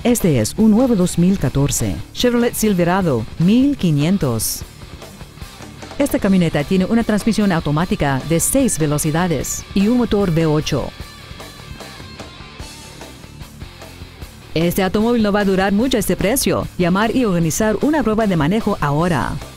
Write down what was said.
Este es un nuevo 2014 Chevrolet Silverado 1500. Esta camioneta tiene una transmisión automática de 6 velocidades y un motor V8. Este automóvil no va a durar mucho a este precio. Llamar y organizar una prueba de manejo ahora.